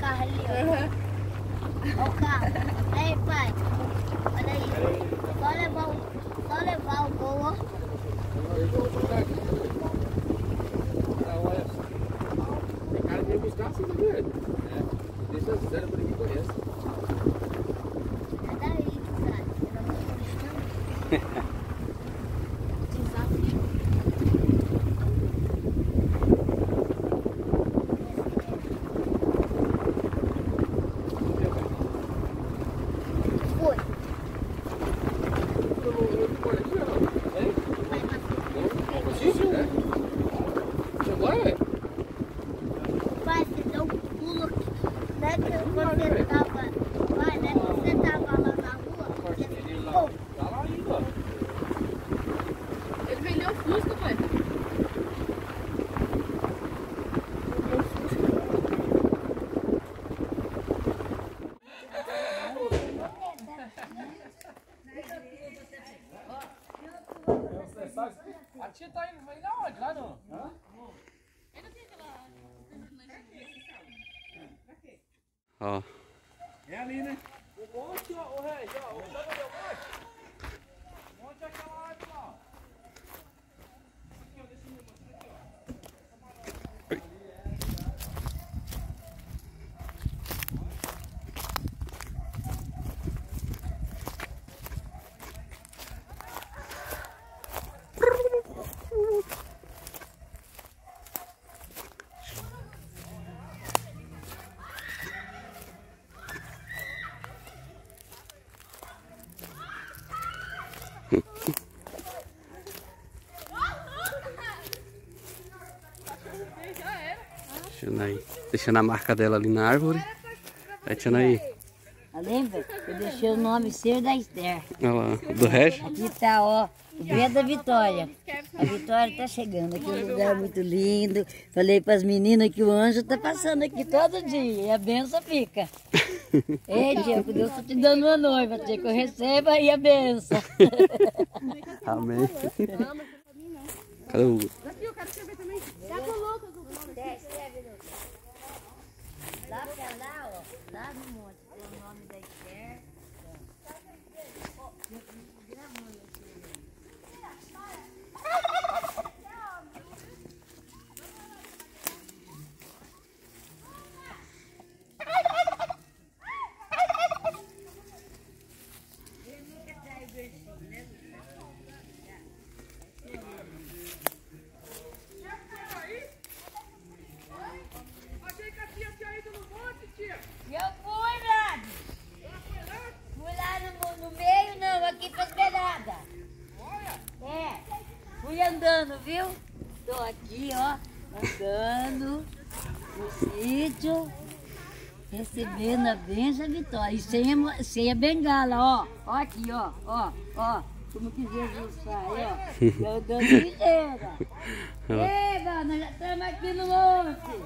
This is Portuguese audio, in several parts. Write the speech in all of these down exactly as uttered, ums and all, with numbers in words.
carro ali, ó. Olha o carro. Aí, pai. Olha aí. Só levar o, só levar o gol, ó. Eu vou botar aqui. Olha só. O cara veio buscar assim, tá vendo? É. Deixa zero pra ninguém conhece. É daí, cara. Era muito distante. Desafio. Foi. Agora, velho? Pai, você deu um pulo aqui. Não é que você tava. Pai, não é que você tava lá na rua. Você ficou. Tá lá ainda, ó. Ele vendeu o Fusca, pai. A tia tá indo, vai dar onde? Lá não? Hã? Ó. É ali, né? O monte, ó, o Regis, ó. O Sabe onde é o monte? O monte é aquela árvore lá, ó. Aqui, ó, deixa eu mostrar aqui, ó. Deixando aí. Deixando a marca dela ali na árvore. Aí, deixando aí. Lembra? Eu deixei o nome seu da Esther. Olha lá. Do Regis. Aqui tá, ó. O B é da Vitória. A Vitória tá chegando aqui, um lugar muito lindo. Falei pras meninas que o anjo tá passando aqui todo dia. E a benção fica. Ei, Diego, Deus tá te dando uma noiva, tia, que eu receba aí a benção. Amém. Cadê o Hugo? Aqui, eu quero escrever também. Já colocou o nome. Desce, lá pra lá, ó. Lá no monte, tem o nome da Esther. Achei que a tia tinha ido no monte, tia. Eu fui, Vlad. Fui lá no, no meio, não, aqui pra esperada. É, fui andando, viu? Tô aqui, ó, andando no sítio, recebendo a benção, Vitória. E sem a, sem a bengala, ó. Ó aqui, ó, ó, ó. Como que Jesus faz, ó. Eu andando ligeira. Ei, nós já estamos aqui no monte.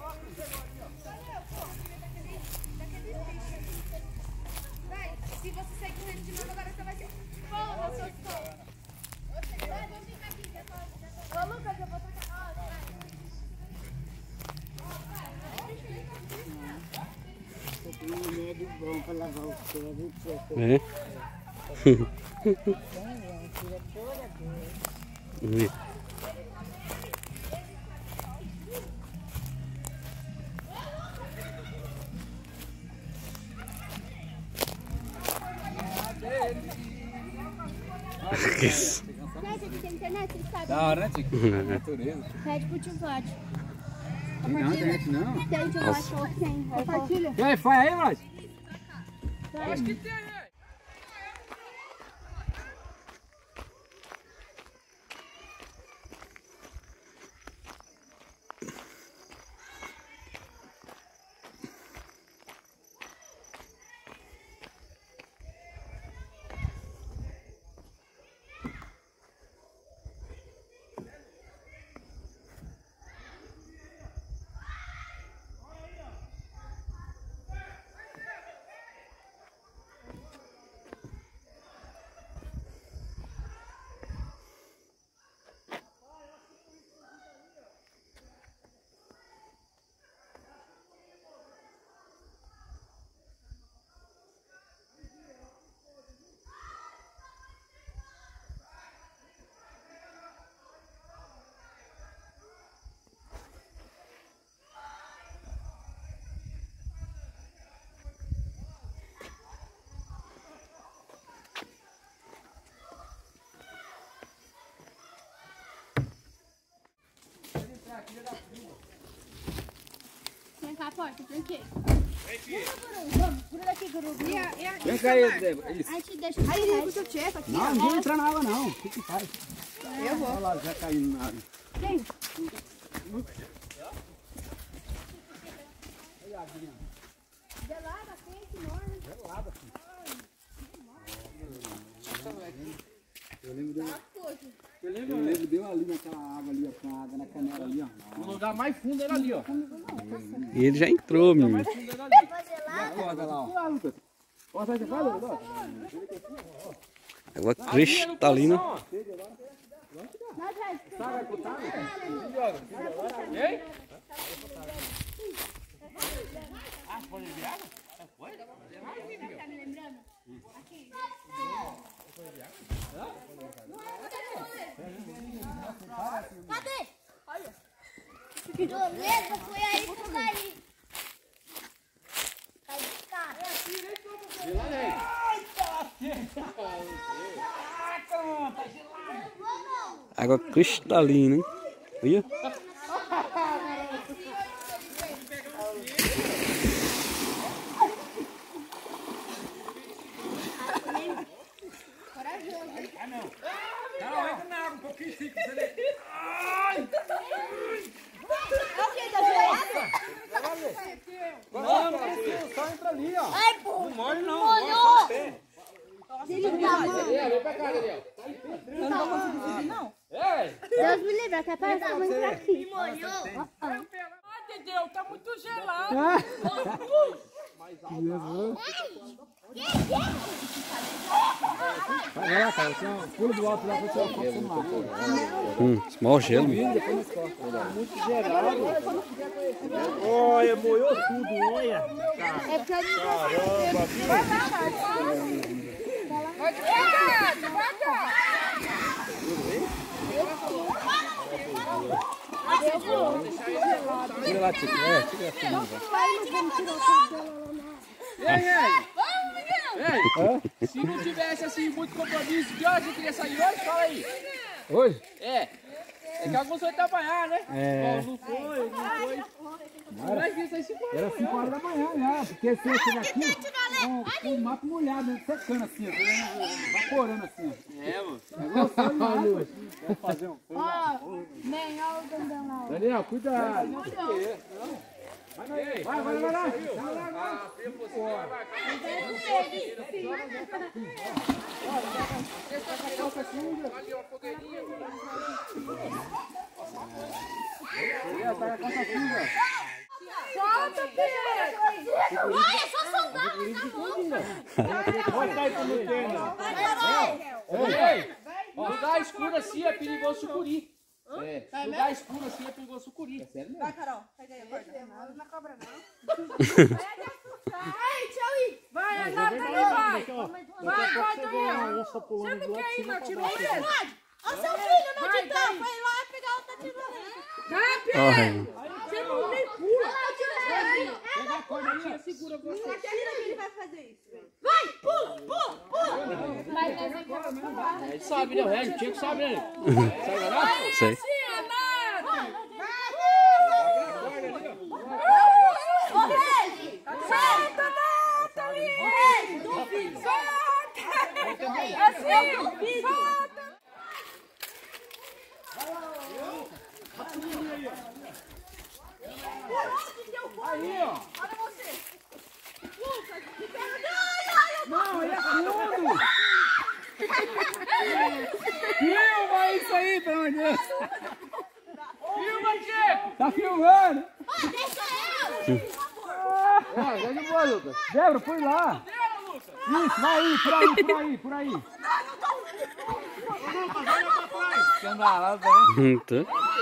Se você sair correndo de novo, agora você vai ser. Fala, seu som. Vai, vamos ficar aqui. Ô, Lucas, eu vou tacar. Tem um remédio bom pra lavar o pé, viu, tia? É? Tira toda a dor. Que isso? Gente, aqui tem internet, vocês sabem. Da hora, né, tia? Natureza. Pede pro tio Vlad. Tem não, internet não. Tem, tio Vlad falou que tem. Compartilha. E aí, foi aí, Vlad? Acho que tem. Vem cá, porta, tranquei. Vamos, por aqui, Guru. E a, e a, Vem cá aí, Zé. A gente deixa aí, liga o seu tcheco aqui. Não, não vou entrar na água não. O que que faz? Eu vou. Olha lá, já caindo na água. Quem? Gelada, quente, enorme. Gelada, filho. Eu lembro dele. Eu lembro, eu lembro dele ali naquela água ali, ó, com a água na canela ali, ó. O lugar mais fundo era ali, ó. E ele já entrou, menino. Mais fundo era ali. Olha lá, ó. Olha lá, Lucas. Olha, sai de fora, Lucas. Água cristalina. Sabe a botar? Ei? Ah, pode beber água? Foi? Tá me lembrando? Aqui. Cadê? Olha. Beleza, foi aí que eu caí. Caí de cara. Água cristalina, hein? Olha. Não, entra na água um pouquinho, fica. Ai! Não, não, só entra ali, ó. Ai, pô. Não molha não. Molhou. Daniel, vem pra cá, Daniel. Eu não vou conseguir subir, não. Ei! Deus me livre, até parece que eu vou entrar aqui. Me molhou. Ah, Dedeu, tá muito gelado. Vai lá, cara, assim, ó, pula do alto lá pra tirar foto com lá. Hum, maior gelo. Muito gelado. Olha, molhou tudo, olha. É porque eu não vou vai lá, vai devagar, devagar. Tira lá, tira. É, tira assim. Ei, ei! Ei! Se não tivesse assim muito compromisso, que horas você queria sair hoje? Fala aí! Hoje? É. É que alguns foi trabalhar, né? É. Não foi, não foi. Era cinco horas da manhã já, porque se eu chegar aqui, com o mato molhado, né? Secando assim, ó, evaporando assim, ó. É, mano. Vamos fazer um. Ó, nem, ó o grandão lá. Daniel, cuidado. Vai, vai, vai, vai lá. Vai lá. Solta, Pedro! Ai, é só soltar. Olha aí como tem, né? Ei, lugar escuro assim é perigoso sucuri. É, lugar escuro assim é perigoso sucuri. É sério mesmo? Vai, Carol, pega aí a corda. Não, não cobra, não. Ai, tchau aí. Vai, Renata, aí, vai. Vai, vai, Daniel. Você não quer ir, meu tirolesa? Ó, seu filho não te dá. Foi lá pegar outra tirolesa. Vai, Pedro. Você não nem pula. Pega a corda ali, segura você. Não acredita que ele vai fazer isso. Vai, pula, pula, pula. Ele sabe, né? O Régio, tinha que saber, né? Sabe lá? Sei. Solta, Nata, ali. Solta. Assim, solta. Aí, ó. Olha você. Lucas, que pega. Não, ele é fundo. Filma isso aí, pelo amor de Deus. Filma, Chico. Tá filmando. Ó, deixa eu. É, já de boa, Lucas. Débora, põe lá. Isso, vai aí, por aí, por aí, por aí. Quer andar lá, velho? Hum, tá.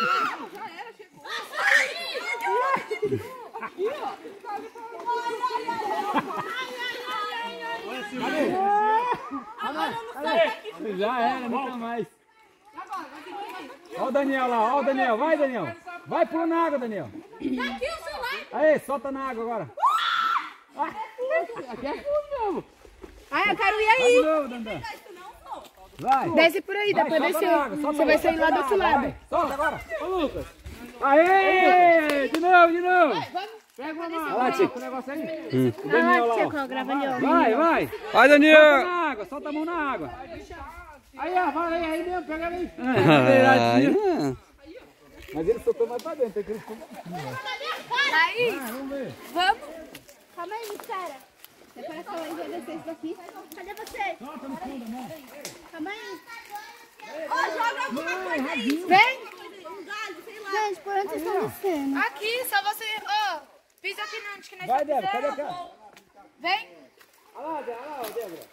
Já era, nunca mais. Olha o Daniel lá, olha o Daniel. Vai, Daniel. Vai pula na água, Daniel. Aí, solta na água agora. Aqui é fundo mesmo. Ai, eu quero ir aí. De novo, Dandan. Vai. Desce por aí, dá Vai, pra solta descer. na água, solta Você vai na sair lá do outro água, lado. vai. Solta agora. Ô, Lucas. Aê! De novo, de novo! Pega uma Olha lá, Tico, o negócio aí. Hum. O Daniel lá, ó. Vai, vai! Vai, Solta Daniel! na água, solta a mão na água. Aí, ó, vai aí, aí mesmo, pega aí. Ai, mano. Mas ele soltou mais pra dentro, tem que ele Aí, vamos ver. vamos. Calma aí, espera. Depois que eu vou descer isso daqui. Cadê você? Solta no fundo, amor. Calma aí. Ó, joga alguma coisa aí. Vem. Gente, por onde vocês estão descendo? Aqui, só você. Ó, pisa aqui onde que nós Vai, tá Débora, cadê a pisando. cara? Vem. Olha lá, Débora, olha lá, Débora.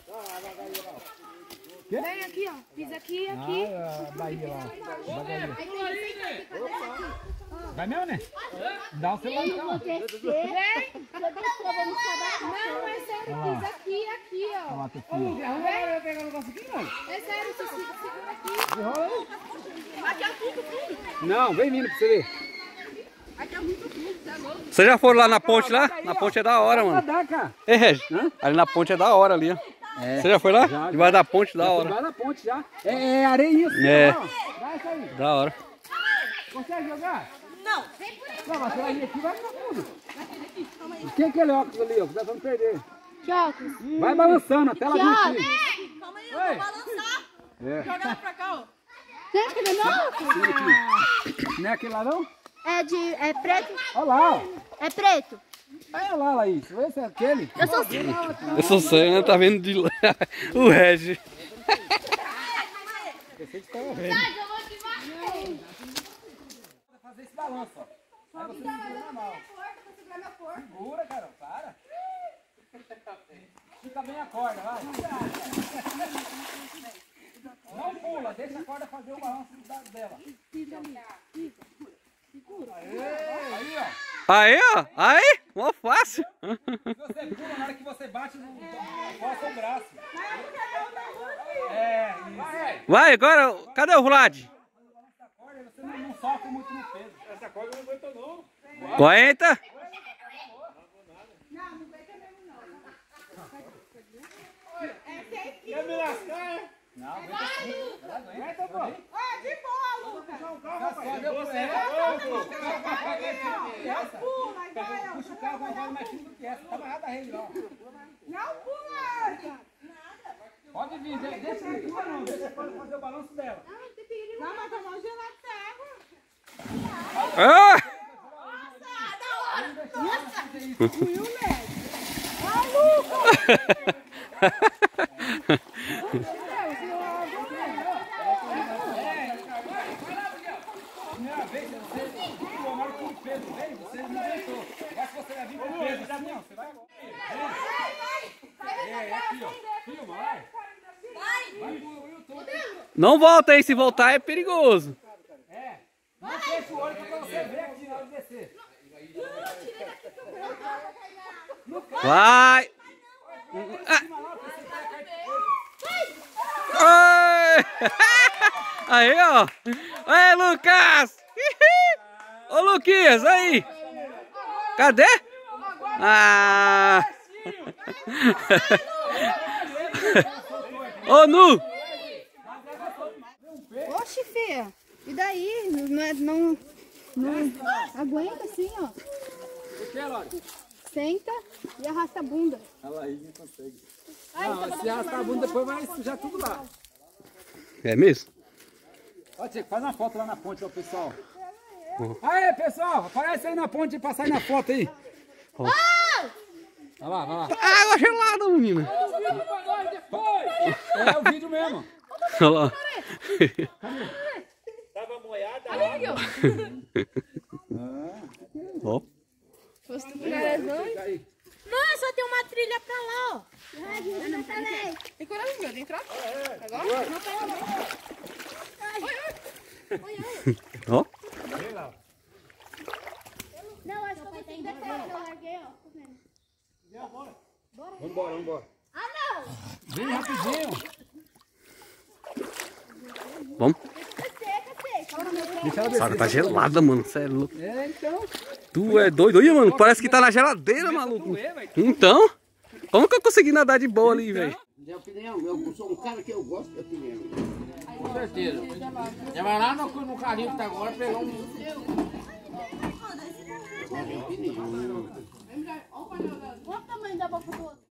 Vem aqui, ó. Pisa aqui, aqui. Ah, a Bahia lá. Bahia. Vai mesmo, né? Dá o celular então. Vem. Não, é sério, pisa aqui, aqui, ó. Olha lá, teu filho. Vem pegar o negócio aqui, não. É sério, você segura aqui. Enrola aí. Aqui é o fundo, fundo. Não, vem vindo pra você ver. Aqui é muito fundo, tá louco? Vocês já foram lá na ponte lá? Na ponte é da hora, mano. Dá, cara. Ei, Regi, ali na ponte é da hora ali, ó. É. Você já foi lá? Já, Debaixo da ponte, da Vai hora. na ponte já. É, é areia isso. É. Ó. Vai isso aí. Da hora. Consegue jogar? Não. Não, mas você vai vir aqui, vai ficar fundo. Quem é aquele óculos ali, ó? Que nós vamos perder. Que óculos? Vai balançando até ela vir aqui. Calma aí, eu vou balançar. É. Joga pra cá, ó. Gente, cadê meu óculos? Não é aquele lá não? É de... é preto? Olha lá, ó. É preto? Olha lá, Laís. Vê se é aquele. Eu sou... Eu sou sangue, né? Tá vendo de lá. O Regi. Pensei que você tava vendo. Eu vou te bater. Fazer esse balanço, ó. Aí você segura na mão. Segura, cara. Para. Fica bem a corda, vai. Não pula, deixa a corda fazer o balanço dela. Aí, ó. Aí, ó. Aí, mó fácil. Se você pula, na hora que você bate, força o braço. É, isso. Vai, agora, cadê o Vlad? Você não, não sofre muito no peso. Essa corda não aguenta não. Aguenta. Quer me lascar? Não, aguenta sim. Aguenta, pô. Ó, de boa, Lucas. Calma, rapaz. Você Pula, vai, ó. puxa o carro, vai mais firme do que essa. Tá amarrada a rede lá. Não pula. Pode vir, deixa ele pula não. Deixa a corda fazer o balanço dela. Não, mas tá mal gelado essa água. Ah! Nossa, da hora. Nossa. Primeira vez você pulou na hora que o peso veio, você não aguentou. Agora se você vai vir com o peso, assim, ó, você vai agora. É, aqui, ó. Filma, vai. Vai pro YouTube. Não volta aí, se voltar é perigoso. É. Não fecha o olho pra você ver aqui na hora de descer. Vai. Ah. Aí, ó. Aí, Lucas. Ô, Luquinhas, aí. Cadê? Ah. Ô, Nu. Oxi, filha. E daí? Não, é- não, não aguenta assim, ó. O que, Lore? Senta e arrasta a bunda. Ela aí não consegue. Não, se arrastar a bunda depois vai sujar tudo lá. É mesmo? Ó, Tico, faz uma foto lá na ponte, ó, pessoal. Aí, pessoal, aparece aí na ponte pra sair na foto aí. Vai lá, vai lá. Água gelada, menina. É o vídeo mesmo. Olha lá. Ó. Aí. Nossa, tem uma trilha pra lá, ó. Tem coragem, meu, de entrar? Agora? Não pega não. Ó. Não, acho que eu vou ter que descer. Eu larguei, ó. Vambora, vambora. Ah, não! Vem rapidinho. Vamos. Deixa ela Essa água descer. tá gelada, mano. Cê é louco. É, então. Tu é doido. Olha, mano. Parece que tá na geladeira, maluco. Então. Como que eu consegui nadar de boa ali, velho? Minha opinião, eu sou um cara que eu gosto de opinião. Com certeza. Já vai lá no, no carrinho que tá agora, pegar um... Minha opinião. Olha o tamanho da boca do outro.